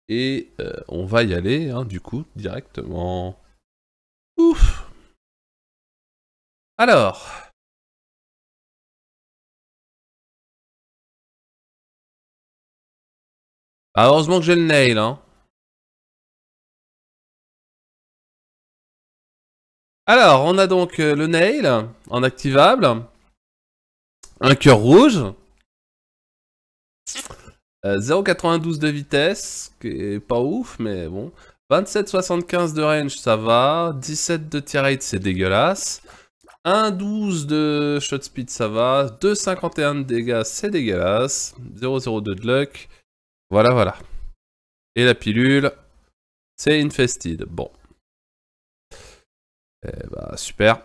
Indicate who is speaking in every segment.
Speaker 1: Et on va y aller, hein, du coup, directement. Ouf. Alors. Ah, heureusement que j'ai le nail, hein. Alors, on a donc le nail en activable. Un cœur rouge. 0,92 de vitesse, qui est pas ouf, mais bon. 27,75 de range, ça va. 17 de tir rate, c'est dégueulasse. 1,12 de shot speed, ça va. 2,51 de dégâts, c'est dégueulasse. 0,02 de luck. Voilà, voilà. Et la pilule, c'est infested. Bon. Eh bah, super.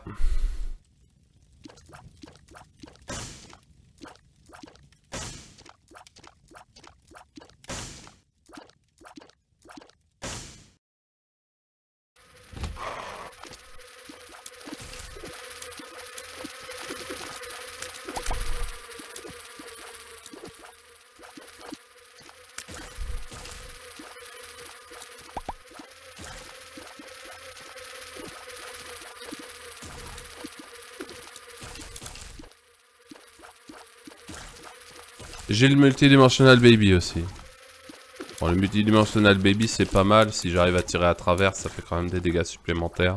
Speaker 1: J'ai le multidimensional baby aussi. Bon, le multidimensional baby c'est pas mal, si j'arrive à tirer à travers ça fait quand même des dégâts supplémentaires.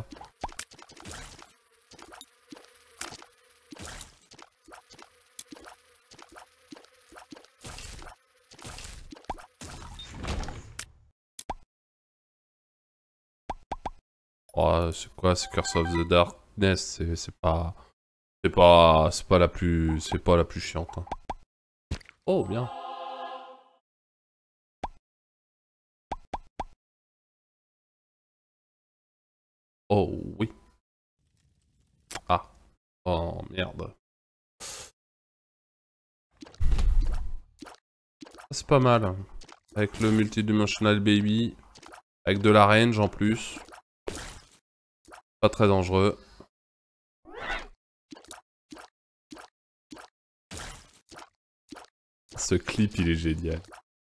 Speaker 1: Oh, c'est quoi, c'est Curse of the Darkness, c'est pas... C'est pas la plus... C'est pas la plus chiante. Hein. Oh, bien. Oh, oui. Ah. Oh, merde. C'est pas mal. Hein. Avec le multidimensional baby. Avec de la range en plus. Pas très dangereux. Ce clip, il est génial.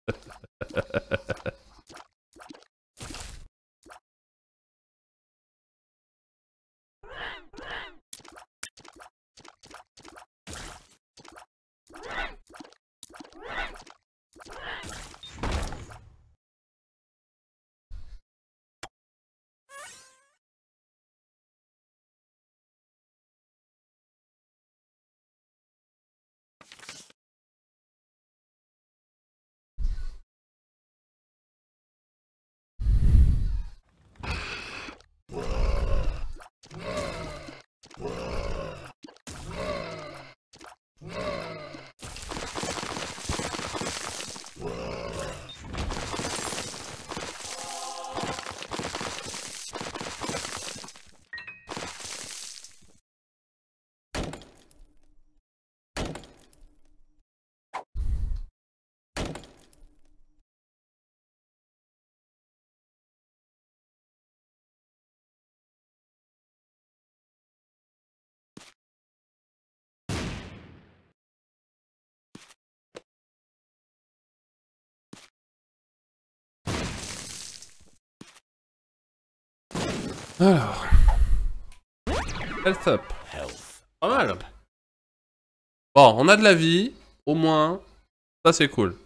Speaker 1: Alors. Health up. Pas mal. Bon, on a de la vie, au moins. Ça, c'est cool.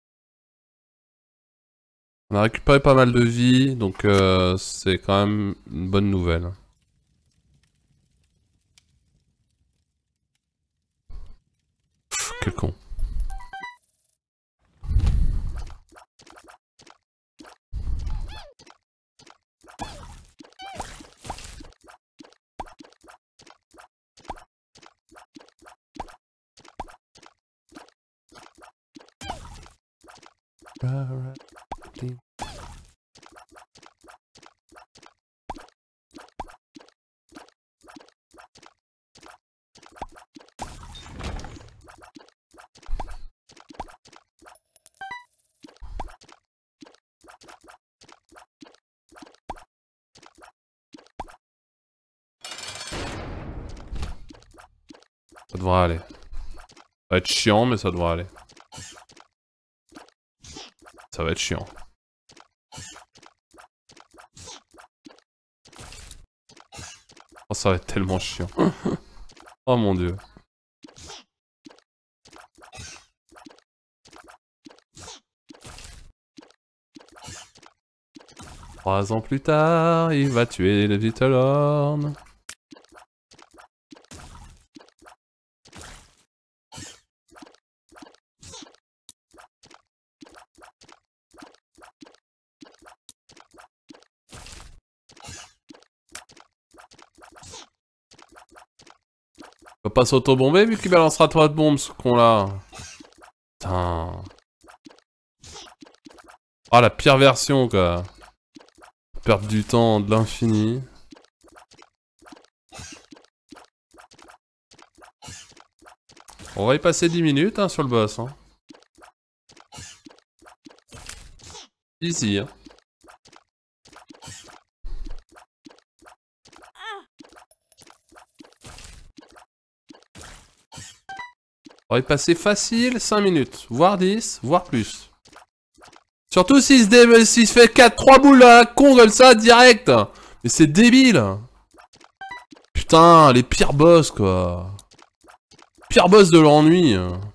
Speaker 1: On a récupéré pas mal de vie, donc c'est quand même une bonne nouvelle. Pff, quel con. Ça devrait aller. Ça va être chiant, mais ça devrait aller. Ça va être chiant. ça va être tellement chiant. Oh mon dieu. Trois ans plus tard, il va tuer le Vitellorn. Il va pas s'auto-bomber vu qu'il balancera trois de bombes ce con là. Putain. Ah la pire version quoi. Perdre du temps de l'infini. On va y passer 10 minutes hein, sur le boss. Hein. Easy. Hein. On va y passer facile 5 minutes, voire 10, voire plus. Surtout s'il se fait 3 boules à la con comme ça, direct. Mais c'est débile. Putain, les pires boss, quoi. Pire boss de l'ennui.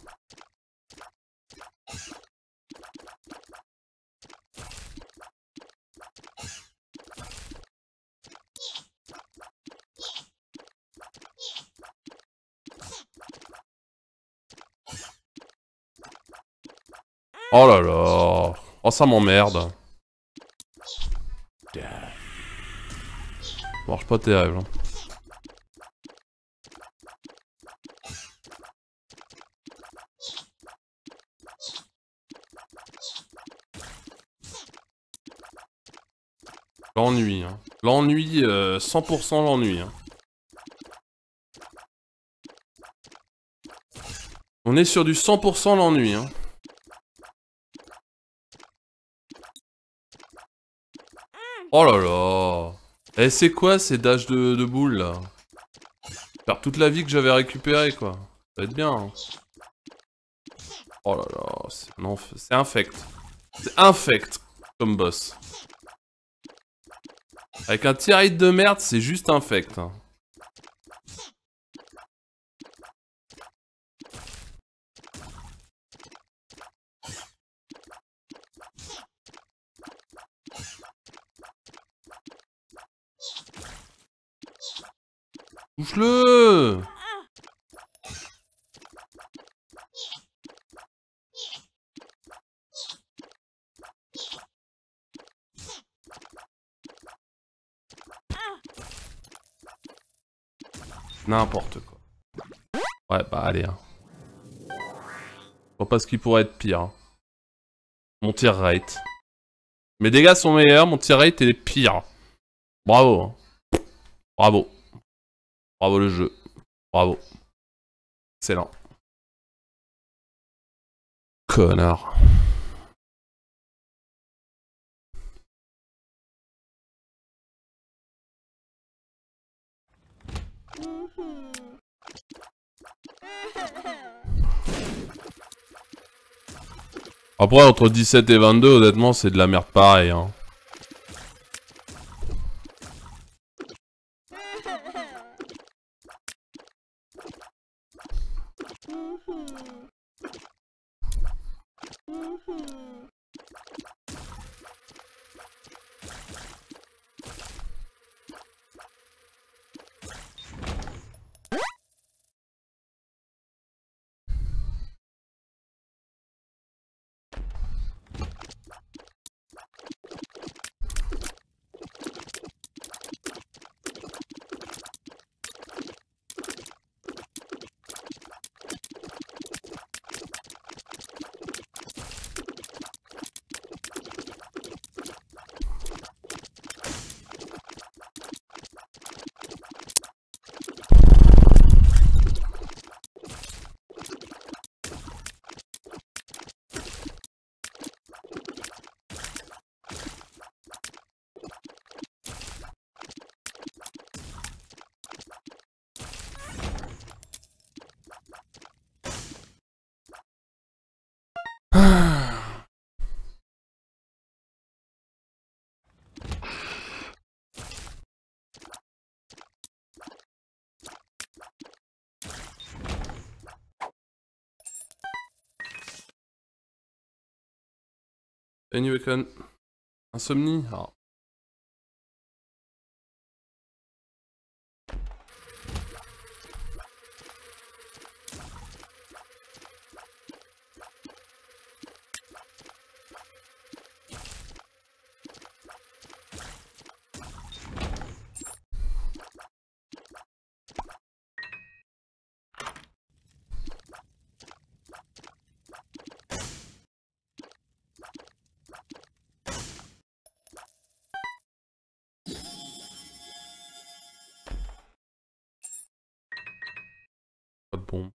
Speaker 1: Oh là là. Oh, ça m'emmerde. Marche pas terrible. Hein. L'ennui. Hein. L'ennui, 100% l'ennui. Hein. On est sur du 100% l'ennui. Hein. Oh là là. Eh c'est quoi ces dashs de boules là? Faire toute la vie que j'avais récupérée quoi. Ça va être bien. Hein. Oh là là. C'est infect. C'est infect comme boss. Avec un tirade de merde, c'est juste infect. Hein. Touche-le! N'importe quoi. Ouais, bah allez. Hein. Je vois pas ce qui pourrait être pire. Hein. Mon tir rate. Mes dégâts sont meilleurs, mon tir rate est pire. Bravo. Hein. Bravo. Bravo le jeu. Bravo. Excellent. Connard. Après, entre 17 et 22, honnêtement, c'est de la merde pareil. Hein. Any Weapon. Insomnie. Ah. Pas de bombe.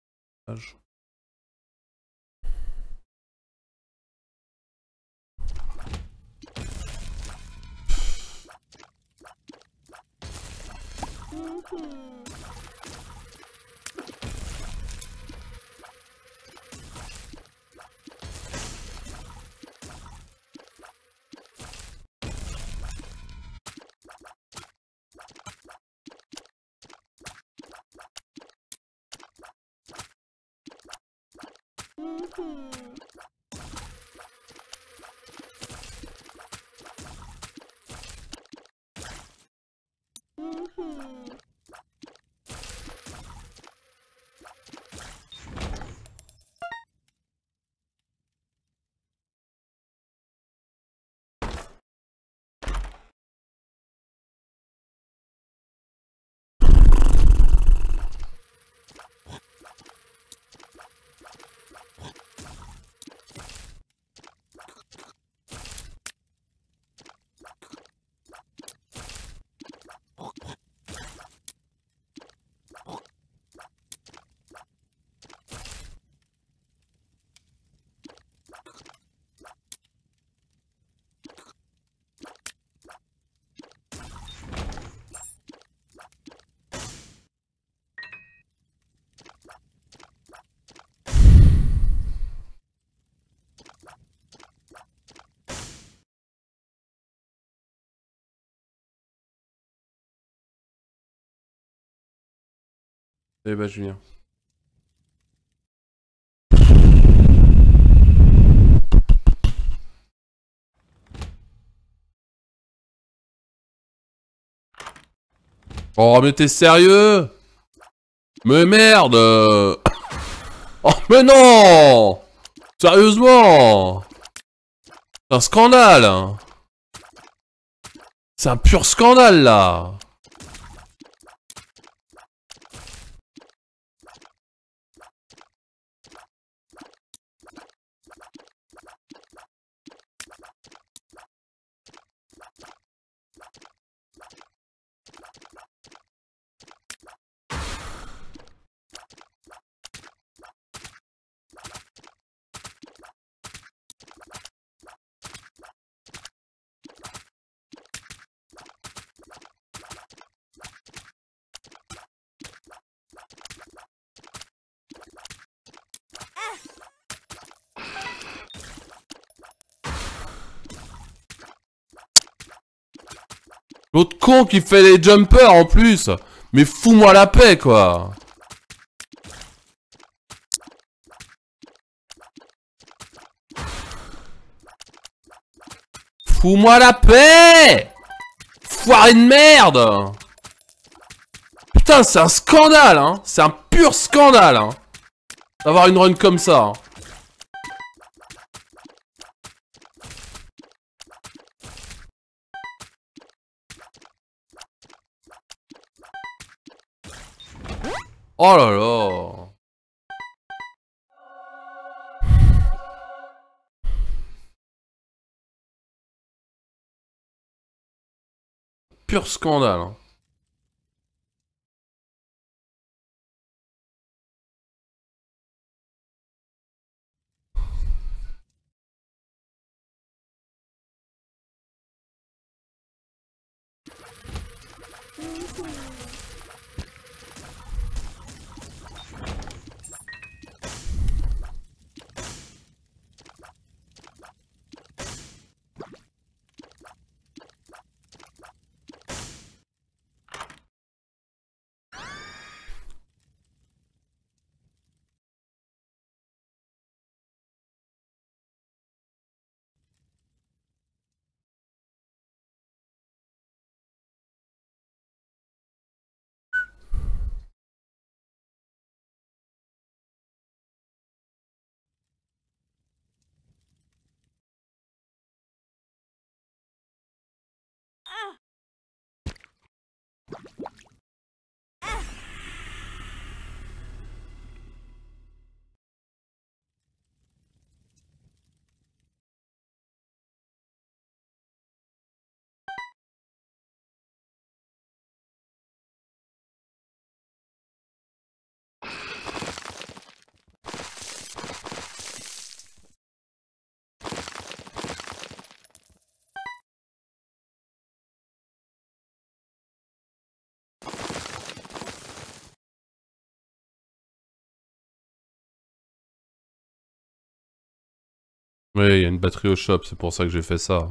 Speaker 1: Eh bah Julien. Oh mais t'es sérieux? Mais merde! Oh mais non! Sérieusement! C'est un scandale! C'est un pur scandale là! L'autre con qui fait les jumpers en plus! Mais fous-moi la paix quoi! Fous-moi la paix! Foiré de merde! Putain, c'est un scandale, hein! C'est un pur scandale, hein! D'avoir une run comme ça. Hein. Oh là là! Pur scandale, hein. Oui, il y a une batterie au shop, c'est pour ça que j'ai fait ça.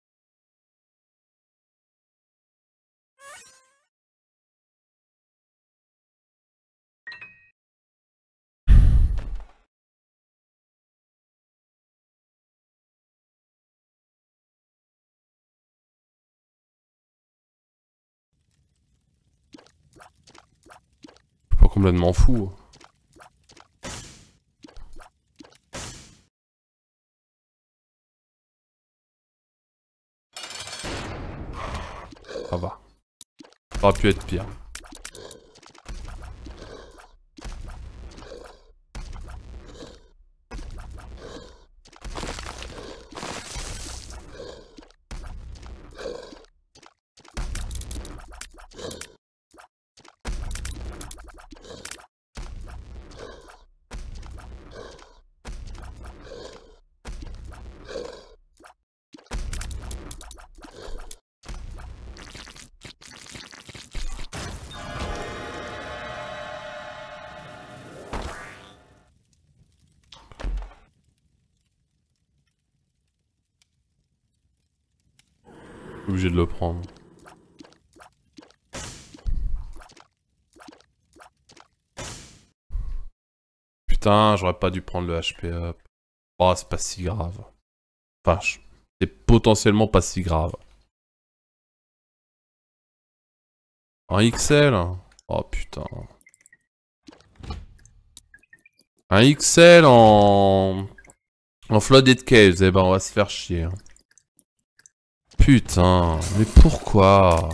Speaker 1: Je suis pas complètement fou. Ça va. Ça aurait pu être pire. Obligé de le prendre. Putain, j'aurais pas dû prendre le HP up. Oh, c'est pas si grave. Enfin, c'est potentiellement pas si grave. Un XL? Oh putain. Un XL en Flooded Caves, eh ben on va se faire chier. Hein. Putain, mais pourquoi?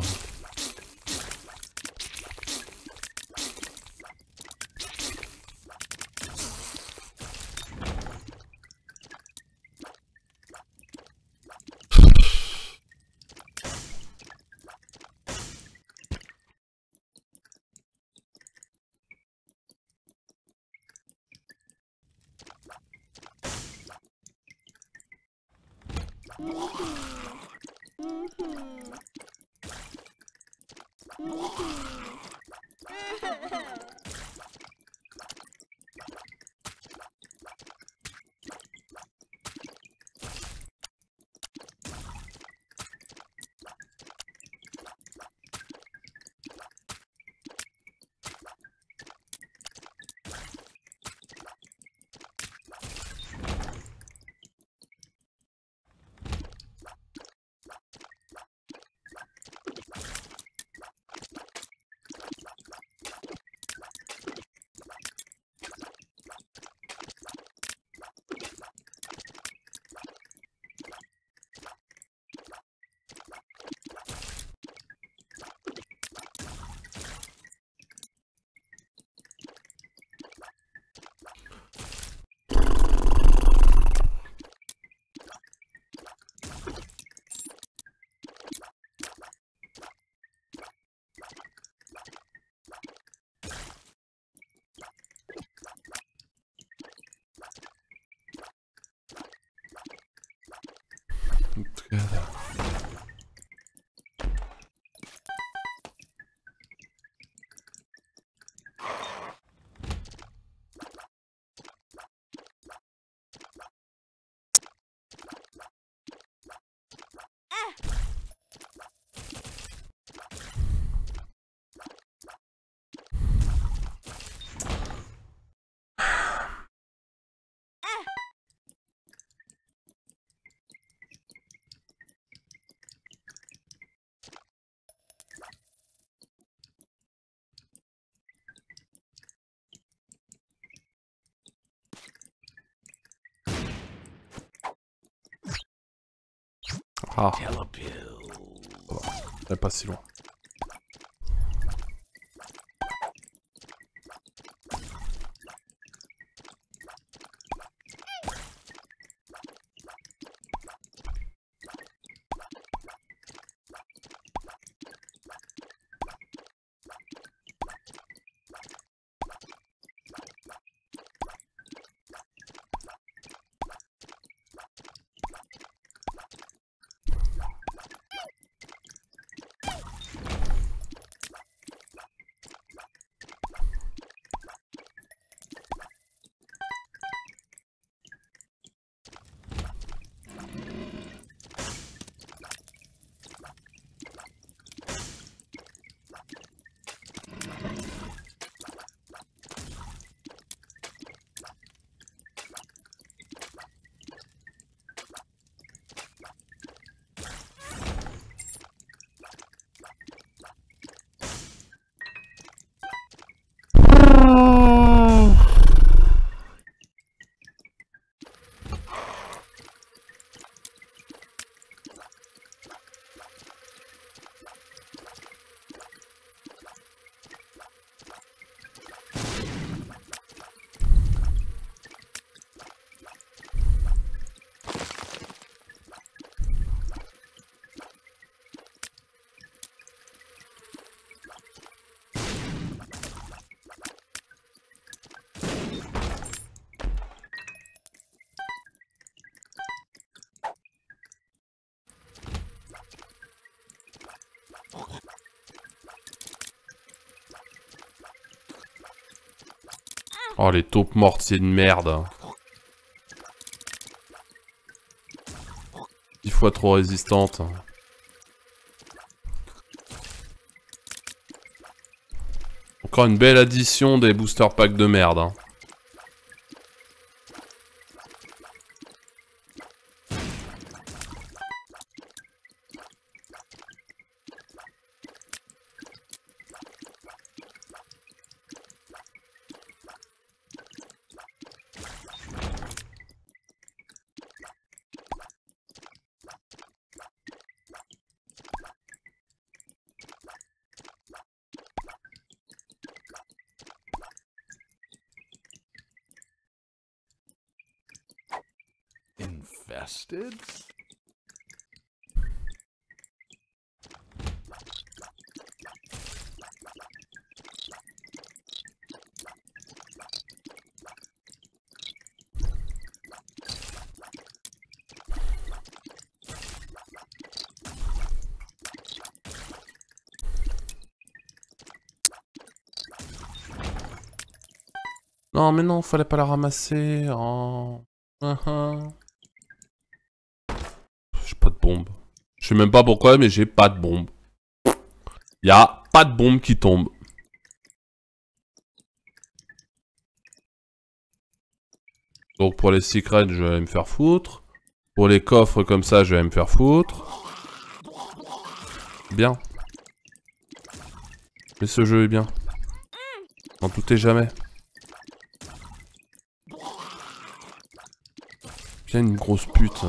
Speaker 1: Ah. Elle est pas si loin. Oh, les taupes mortiers de merde. 10 fois trop résistante. Encore une belle addition des booster packs de merde. Hein.
Speaker 2: Infested?
Speaker 1: Non, mais non, fallait pas la ramasser. Oh. J'ai pas de bombe. Je sais même pas pourquoi, mais j'ai pas de bombe. Y'a pas de bombe qui tombe. Donc pour les secrets, je vais me faire foutre. Pour les coffres comme ça, je vais me faire foutre. Bien. Mais ce jeu est bien. N'en doutez jamais. Bien une grosse pute.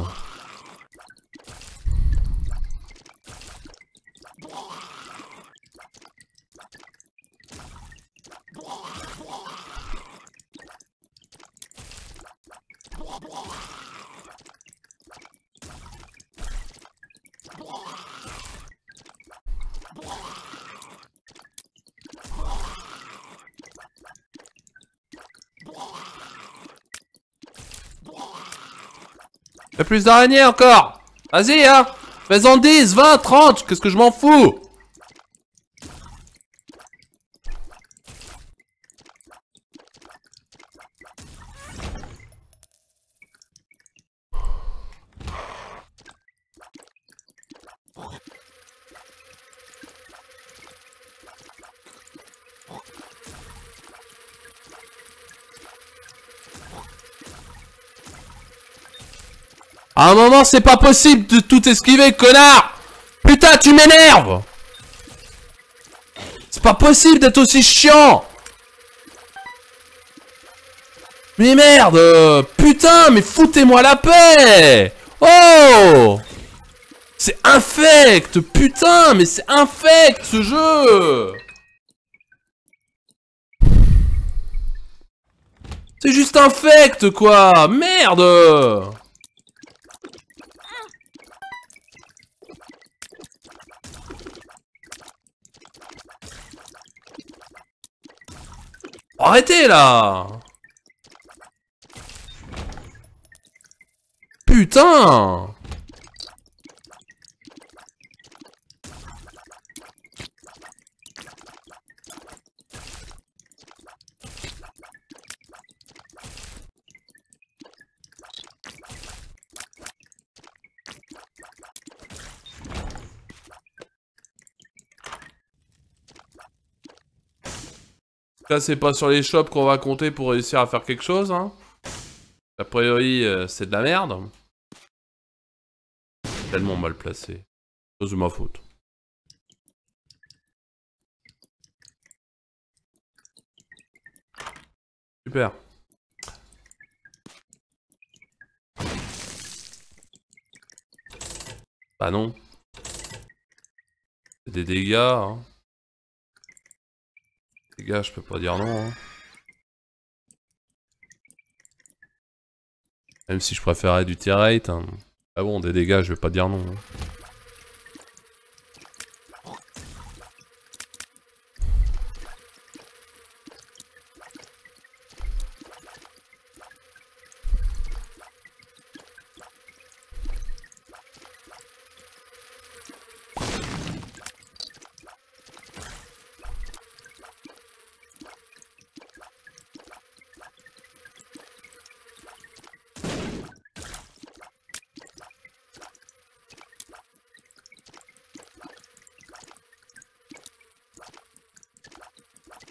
Speaker 1: Fais plus d'araignées encore. Vas-y, hein. Fais-en 10, 20, 30. Qu'est-ce que je m'en fous? À un moment, c'est pas possible de tout esquiver, connard! Putain, tu m'énerves! C'est pas possible d'être aussi chiant! Mais merde! Putain, mais foutez-moi la paix! Oh! C'est infect! Putain, mais c'est infect, ce jeu! C'est juste infect, quoi! Merde! Arrêtez là! Putain! Là, c'est pas sur les shops qu'on va compter pour réussir à faire quelque chose, hein. A priori, c'est de la merde. Tellement mal placé. C'est ma faute. Super. Bah non. C'est des dégâts, hein. Dégâts, je peux pas dire non, hein. Même si je préférais du tier rate, hein. Ah bon, des dégâts, je vais pas dire non, hein.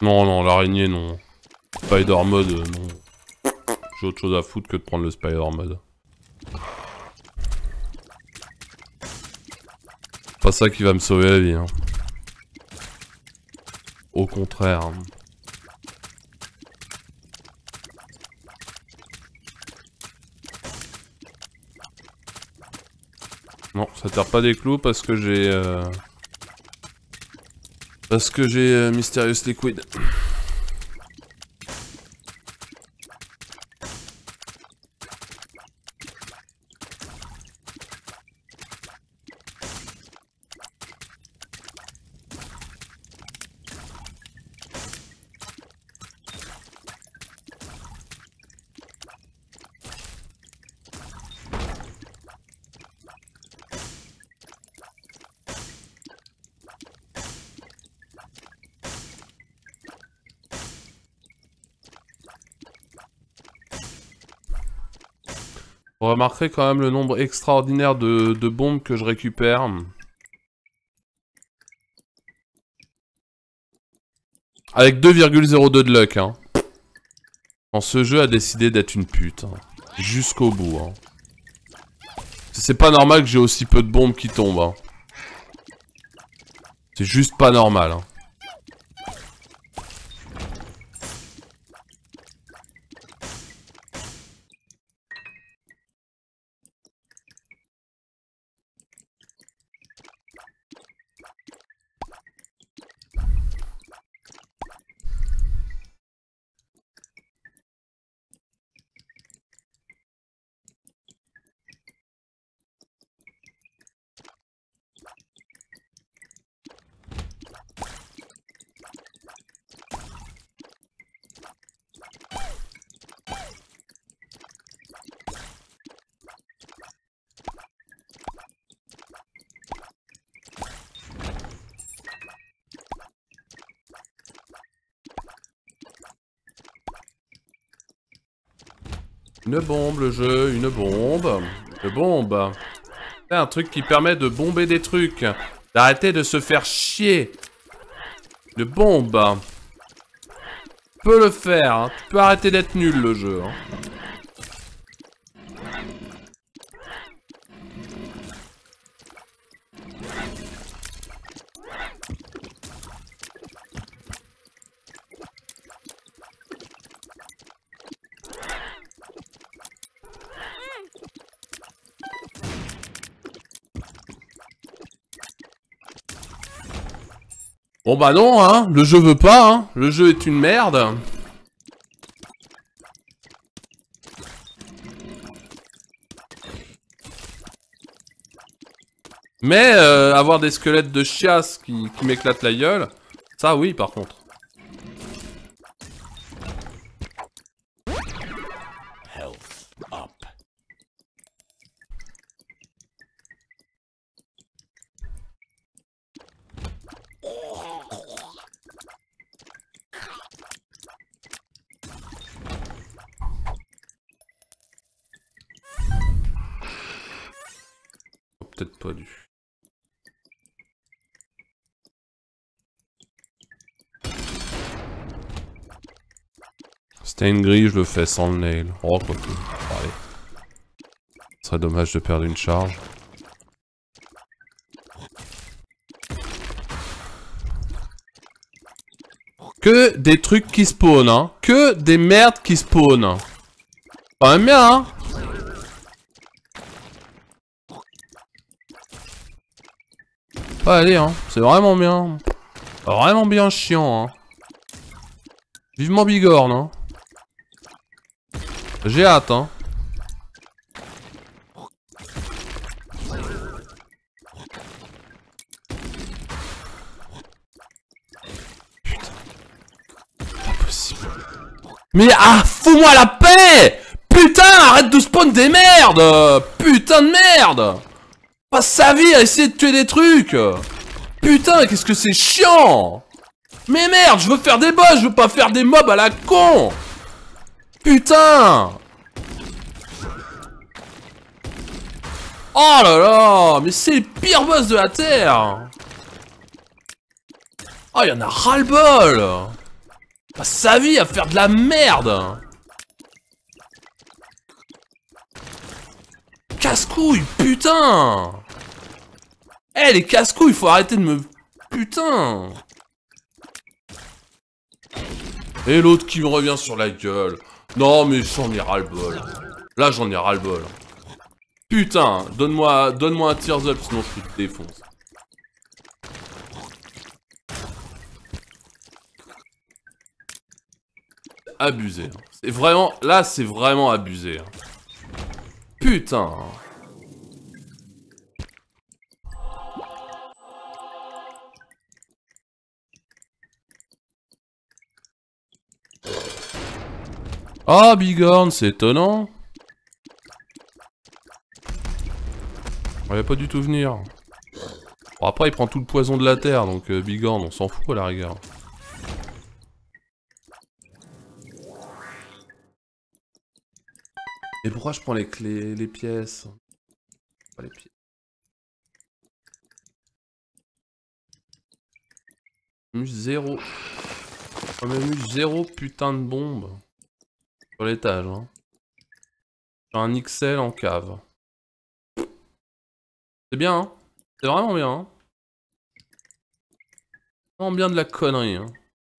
Speaker 1: Non, non, l'araignée, non. Spider mode, non. J'ai autre chose à foutre que de prendre le spider mode. Pas ça qui va me sauver la vie, hein. Au contraire. Hein. Non, ça tire pas des clous parce que j'ai... Mysterious Liquid. Vous remarquerez quand même le nombre extraordinaire de bombes que je récupère. Avec 2,02 de luck, hein. Ce jeu a décidé d'être une pute. Hein. Jusqu'au bout, hein. C'est pas normal que j'ai aussi peu de bombes qui tombent, hein. C'est juste pas normal, hein. Une bombe, le jeu, une bombe. Une bombe. C'est un truc qui permet de bomber des trucs. D'arrêter de se faire chier. Une bombe. Tu peux le faire, hein. Tu peux arrêter d'être nul, le jeu. Hein. Bon bah non, hein, le jeu veut pas, hein, le jeu est une merde. Mais avoir des squelettes de chiasse qui m'éclatent la gueule, ça oui par contre. Peut-être pas dû. C'était une grille, je le fais sans le nail. Oh, quoi que. Allez. Ce serait dommage de perdre une charge. Que des trucs qui spawnent, hein. Que des merdes qui spawnent. Quand même bien, hein. Ouais, allez, hein. C'est vraiment bien. Vraiment bien chiant, hein. Vivement Bigorne, hein. J'ai hâte, hein. Putain. Pas possible. Mais ah, fous-moi la paix! Putain, arrête de spawn des merdes! Putain de merde! Passe sa vie à essayer de tuer des trucs! Putain, qu'est-ce que c'est chiant! Mais merde, je veux faire des boss, je veux pas faire des mobs à la con! Putain! Oh là là! Mais c'est les pires boss de la Terre! Oh, y'en a ras-le-bol! Passe sa vie à faire de la merde. Casse-couille, putain. Eh, les casse-couilles, faut arrêter de me... Putain. Et l'autre qui me revient sur la gueule. Non, mais j'en ai ras-le-bol. Là, j'en ai ras-le-bol. Putain, donne-moi un tears up, sinon je te défonce. Abusé. C'est vraiment... Là, c'est vraiment abusé. Putain. Ah, Bigorne, c'est étonnant. On allait pas du tout venir. Bon, après, il prend tout le poison de la terre, donc Bigorne, on s'en fout à la rigueur. Et pourquoi je prends les clés, les pièces? Pas les pièces. Mus 0. On a eu 0 putain de bombe. Sur l'étage, hein. J'ai un XL en cave. C'est bien, hein. C'est vraiment bien, hein. Vraiment bien de la connerie, hein.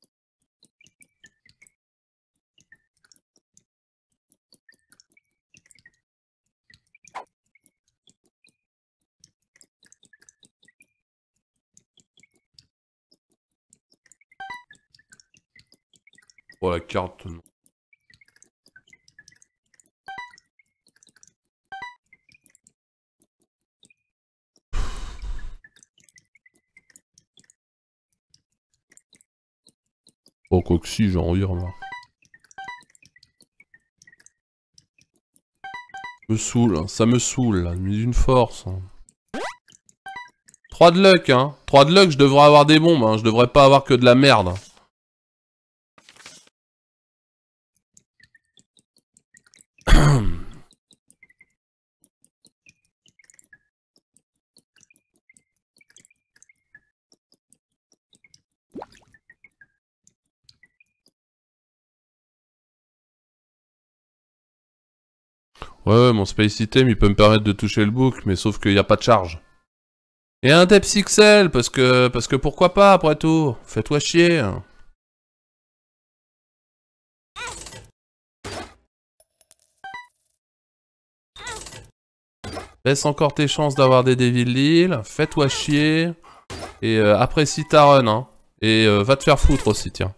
Speaker 1: Oh, la carte, non. Oh, quoi que si, j'ai envie, remarque. Me saoule, ça me saoule, là, mais d'une force. Hein. 3 de luck, hein. 3 de luck, je devrais avoir des bombes, hein. Je devrais pas avoir que de la merde. Ouais, mon Space Item, il peut me permettre de toucher le boucle, mais sauf qu'il n'y a pas de charge. Et un Depth XL, parce que pourquoi pas, après tout. Fais-toi chier. Laisse encore tes chances d'avoir des Devil Deal, fais-toi chier. Et apprécie ta run, hein. Et va te faire foutre aussi, tiens.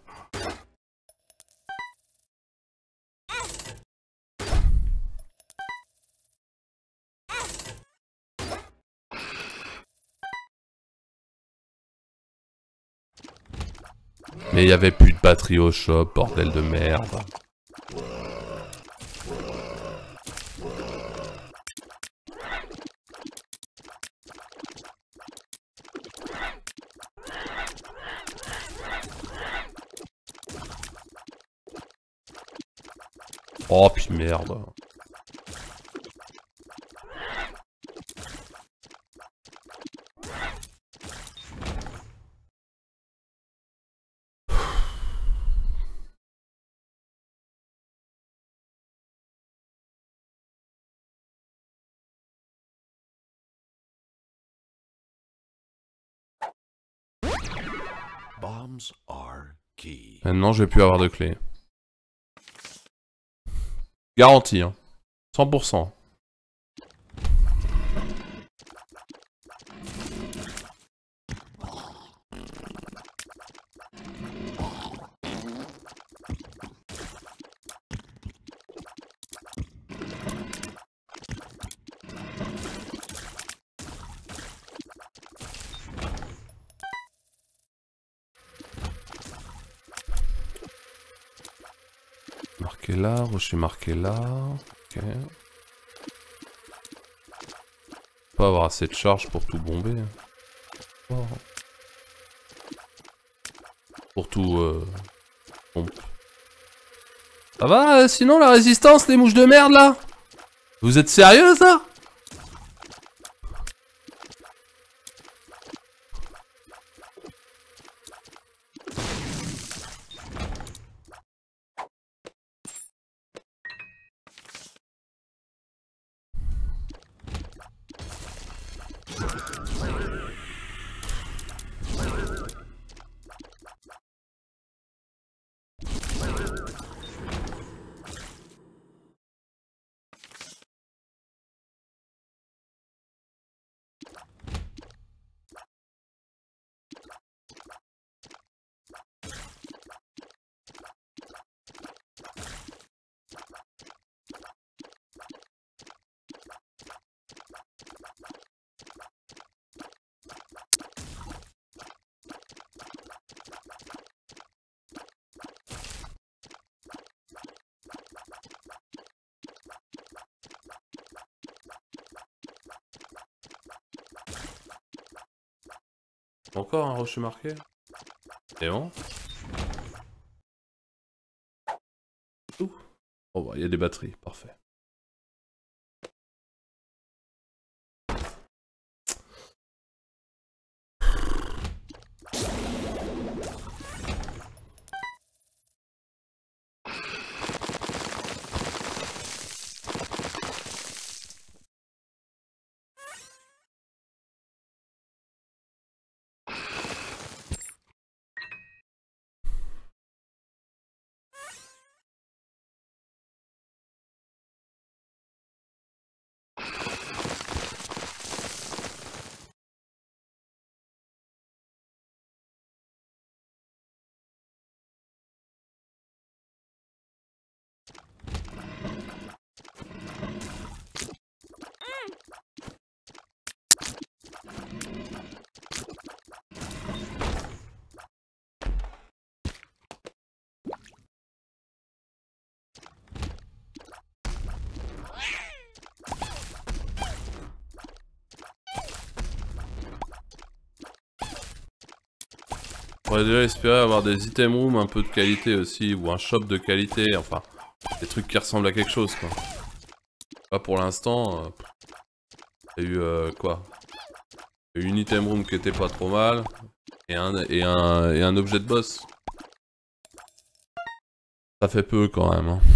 Speaker 1: Mais il y avait plus de batterie au shop, bordel de merde. Oh, puis merde. Maintenant, je vais plus avoir de clé. Garantie, hein. 100%. Marqué là, rocher marqué là. Ok. Pas avoir assez de charge pour tout bomber. Oh. Pour tout pompe. Ça va sinon la résistance, les mouches de merde là? Vous êtes sérieux ça? Encore un rocher marqué. C'est bon. Ouh. Oh bah, il y a des batteries, parfait. On pourrait déjà espérer avoir des item rooms un peu de qualité aussi, ou un shop de qualité, enfin, des trucs qui ressemblent à quelque chose quoi. Pas pour l'instant, il y a eu quoi? Il y a eu une item room qui était pas trop mal, et un objet de boss. Ça fait peu quand même. Hein.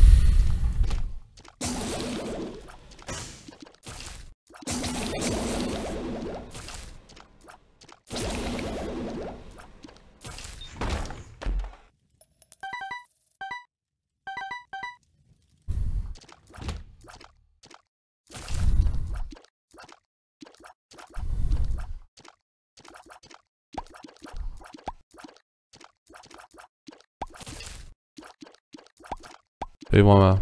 Speaker 1: Et voilà.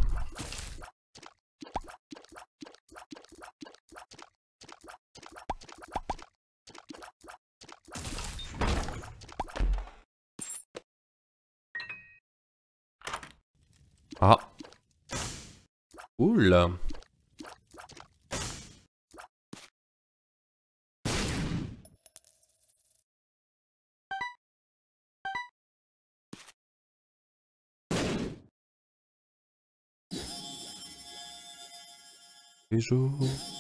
Speaker 1: Ah. Oula. Les jours.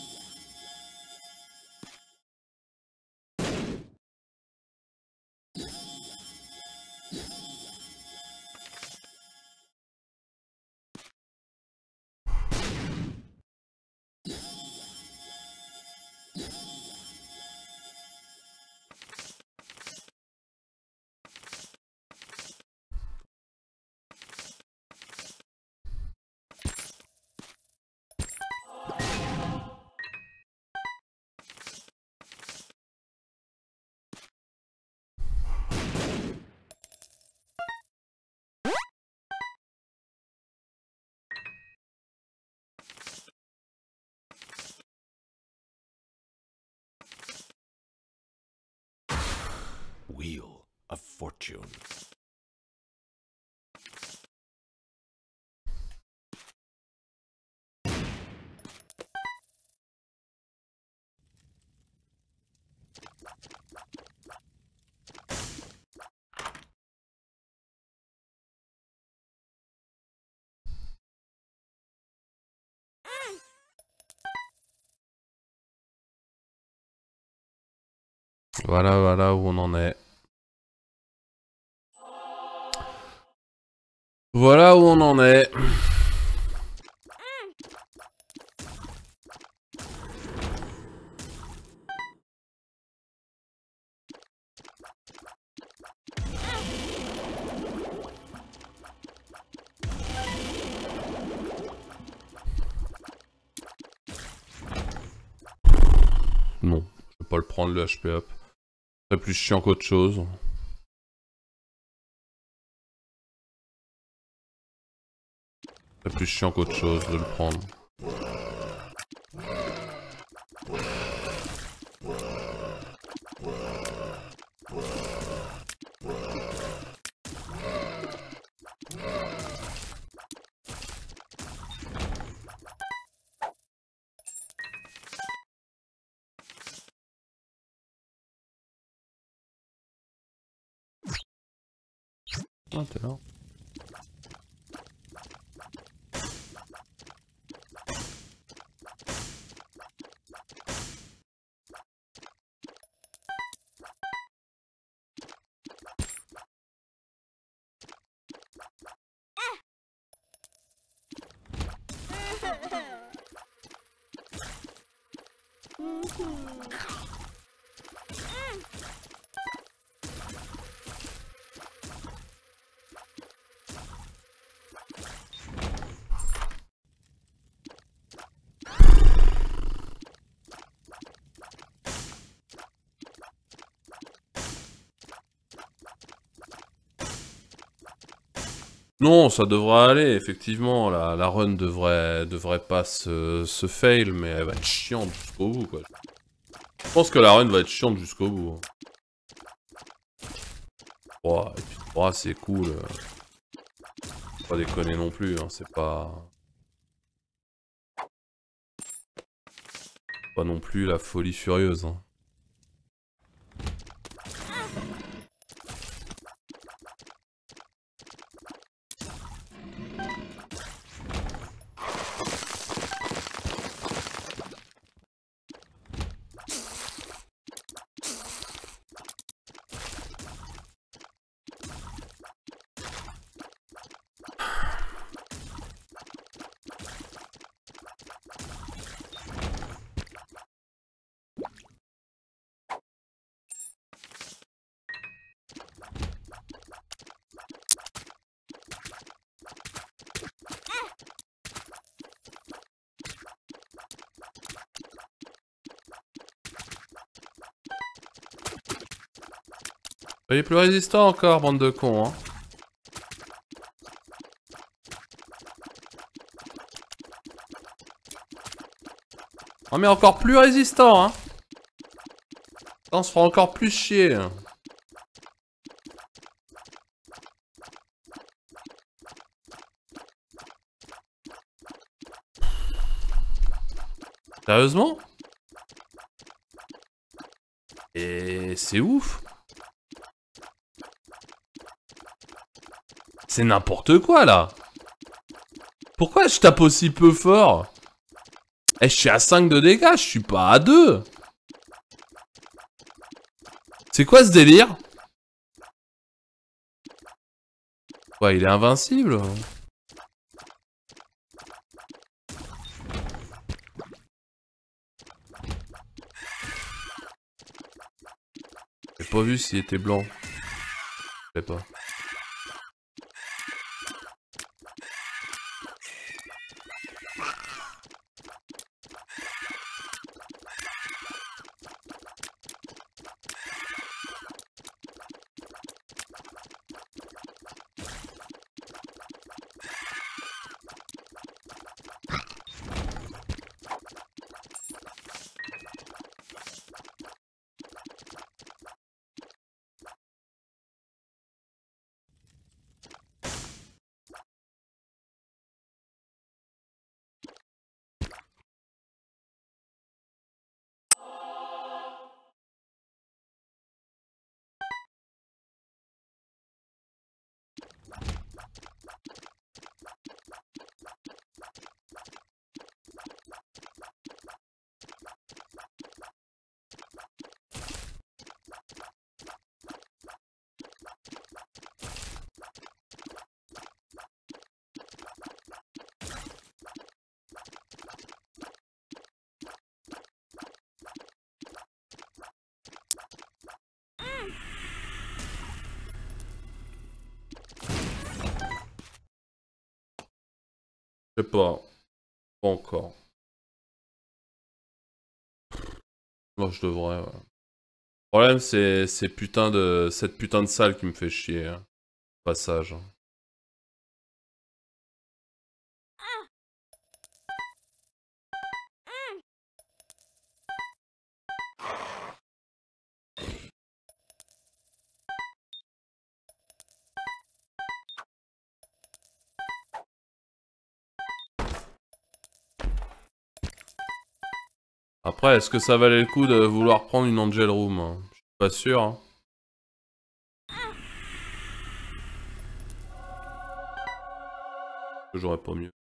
Speaker 2: Wheel of Fortune.
Speaker 1: Voilà où on en est. Voilà où on en est. Non, je vais pas le prendre le HP up. C'est plus chiant qu'autre chose. C'est plus chiant qu'autre chose de le prendre. Ah, t'es là. Non, ça devrait aller, effectivement, la run devrait pas se fail, mais elle va être chiante jusqu'au bout, quoi. Je pense que la run va être chiante jusqu'au bout. Oh, et puis 3, c'est cool. Faut pas déconner non plus, hein, c'est pas... Pas non plus la folie furieuse, hein. Soyez plus résistant encore, bande de cons, hein. Oh mais encore plus résistant, hein. Ça, on se fera encore plus chier. Sérieusement? Et c'est ouf. C'est n'importe quoi, là. Pourquoi je tape aussi peu fort? Eh, je suis à 5 de dégâts, je suis pas à 2. C'est quoi ce délire? Ouais, il est invincible. J'ai pas vu s'il était blanc. Je sais pas. Je sais pas. Pas encore. Moi, je devrais, ouais. Le problème, c'est cette putain de salle qui me fait chier. Hein. Passage. Après, est-ce que ça valait le coup de vouloir prendre une Angel Room? Hein? Je suis pas sûr. Hein. que j'aurais pas mieux.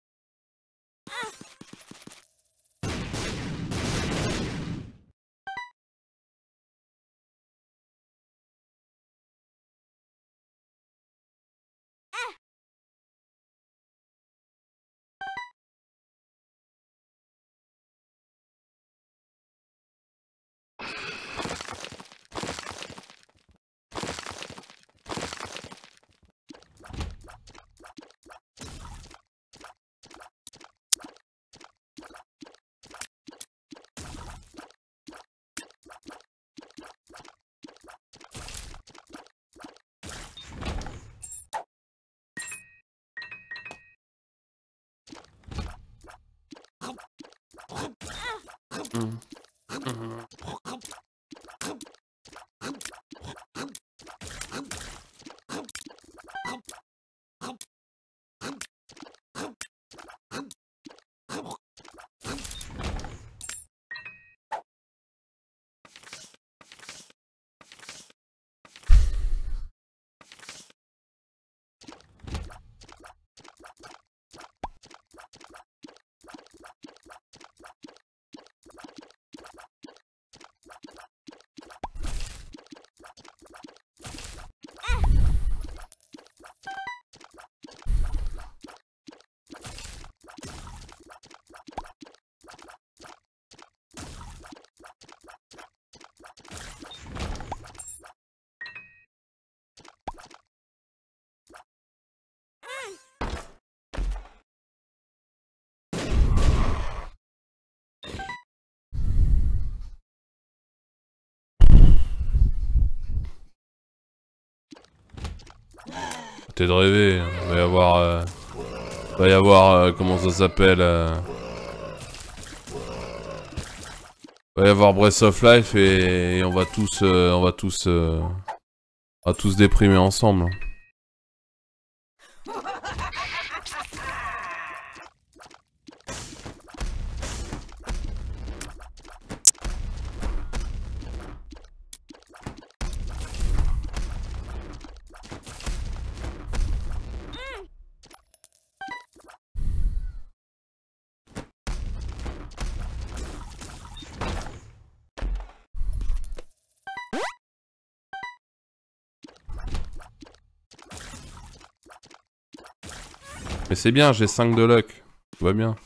Speaker 1: T'es de rêver, il va y avoir, comment ça s'appelle, il va y avoir Breath of Life et on va tous déprimer ensemble. Mais c'est bien, j'ai 5 de luck. Tout va bien.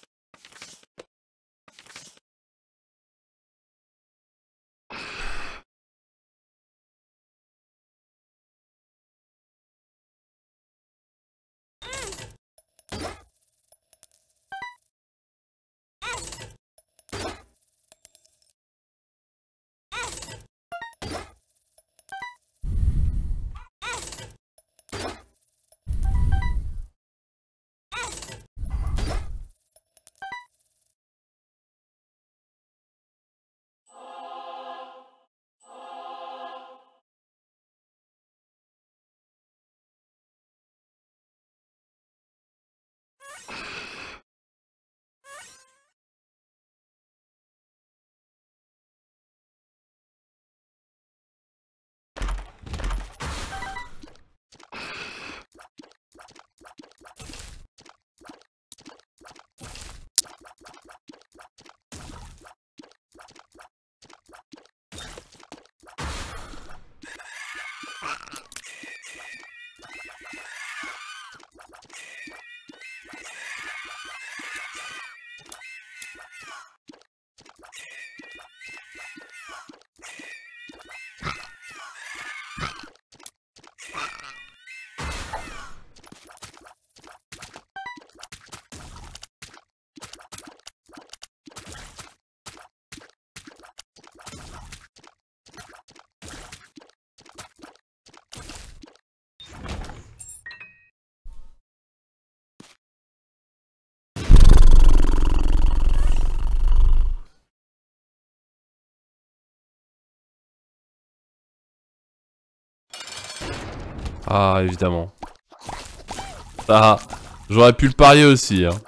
Speaker 1: Ah, évidemment. Ah, j'aurais pu le parier aussi, hein.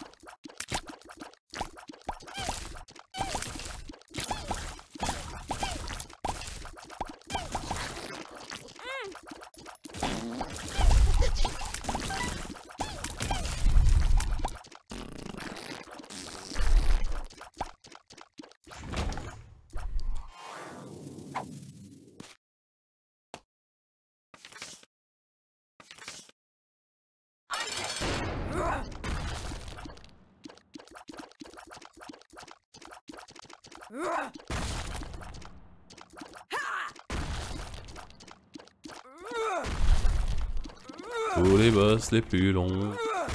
Speaker 1: Tous les boss les plus longs.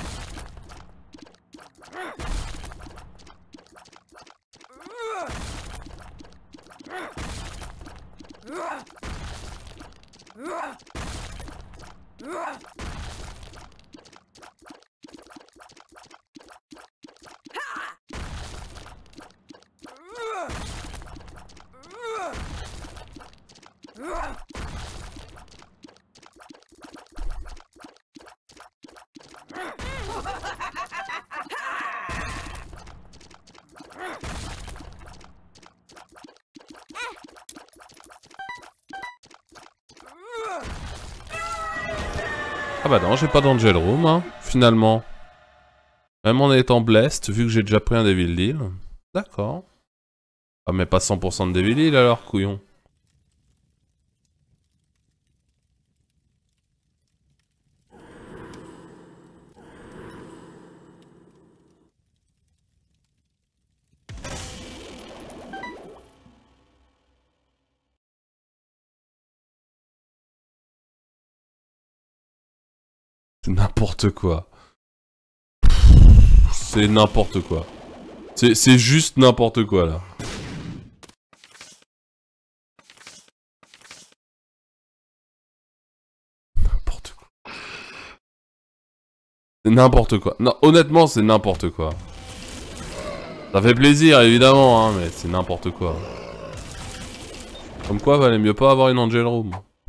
Speaker 1: Ah bah non, j'ai pas d'Angel Room, hein, finalement. Même en étant blessed, vu que j'ai déjà pris un Devil Deal. D'accord. Ah mais pas 100% de Devil Deal alors, couillon. C'est n'importe quoi. C'est n'importe quoi. C'est juste n'importe quoi là. N'importe quoi. C'est n'importe quoi. Non, honnêtement, c'est n'importe quoi. Ça fait plaisir, évidemment, hein, mais c'est n'importe quoi. Comme quoi, valait mieux pas avoir une Angel Room.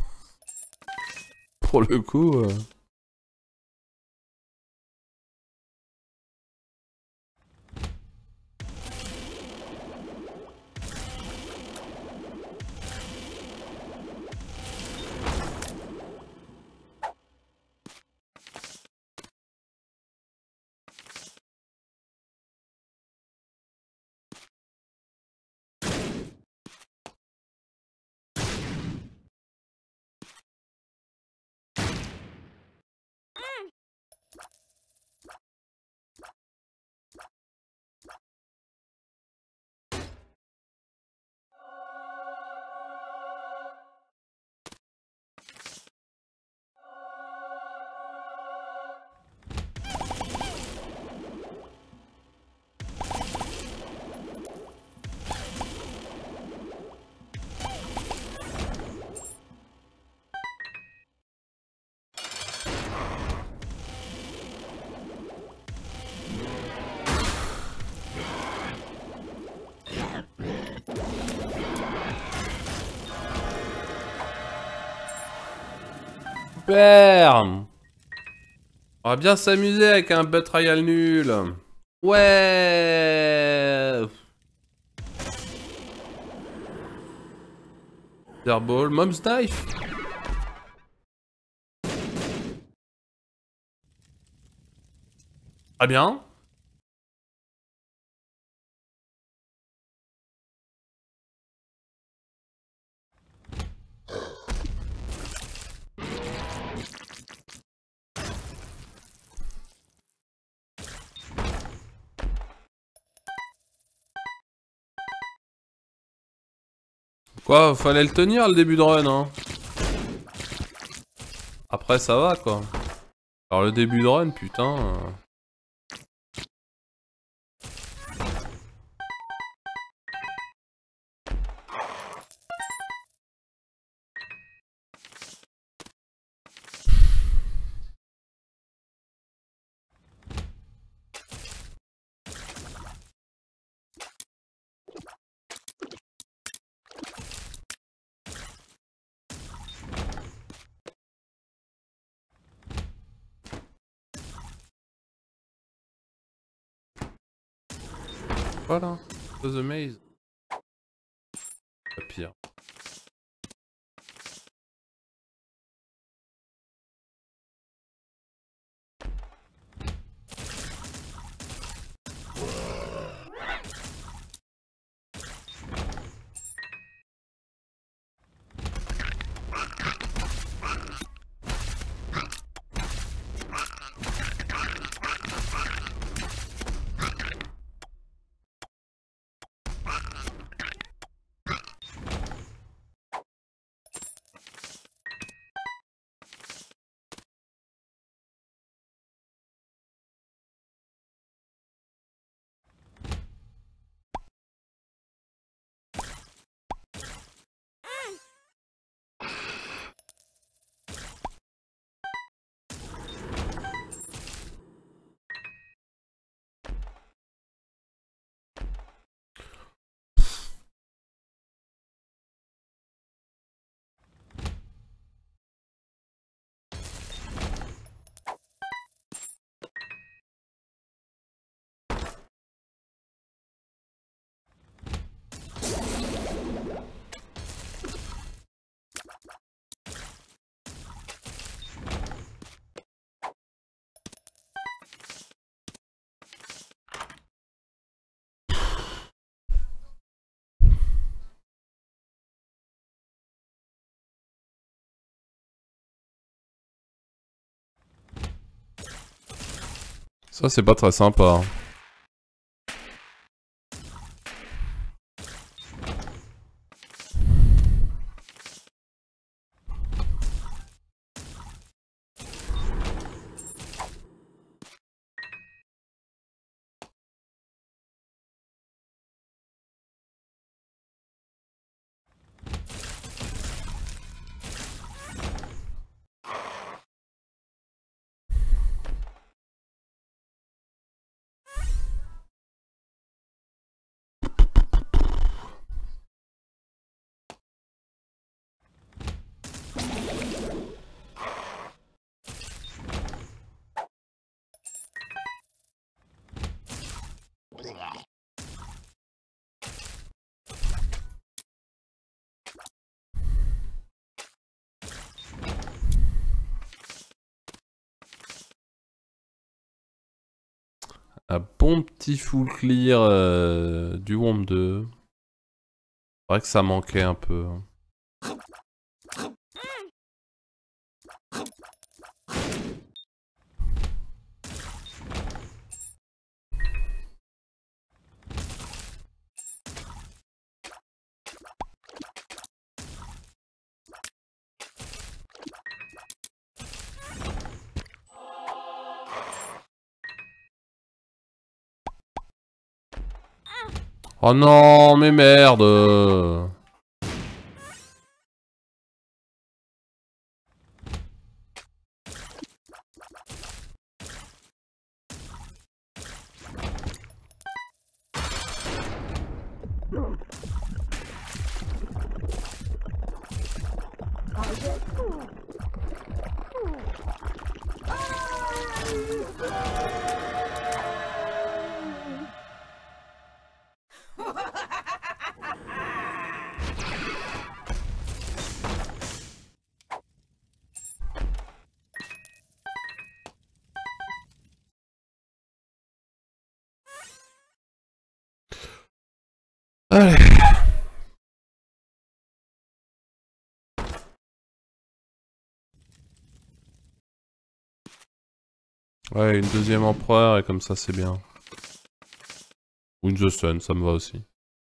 Speaker 1: Pour le coup... Super. On va bien s'amuser avec un Betrayal nul. Ouais. Ball, Mom's Knife. Très bien. Quoi, fallait le tenir le début de run, hein. Après ça va quoi. Alors le début de run, putain... Voilà, The Maze. Pas pire. Ça, c'est pas très sympa. Un bon petit full clear du Womb 2. C'est vrai que ça manquait un peu. Oh non, mais merde! Allez. Ouais, une deuxième empereur et comme ça c'est bien. Ou une The Sun, ça me va aussi.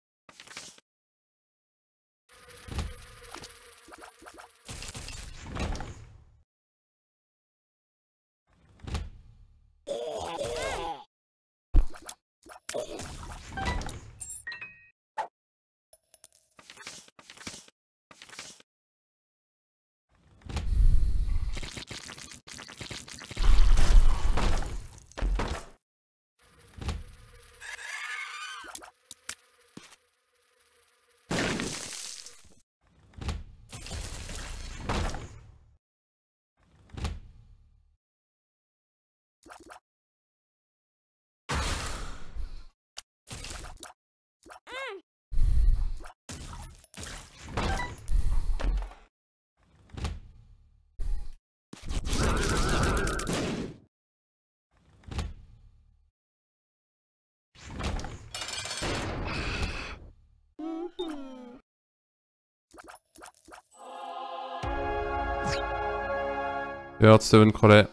Speaker 1: Heard Steven Crowley.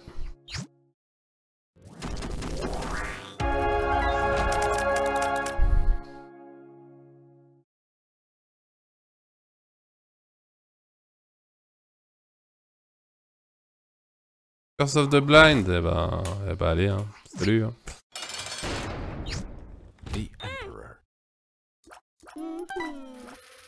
Speaker 1: Curse of the Blind, eh ben allez, hein. Salut. Hein.
Speaker 2: The Emperor.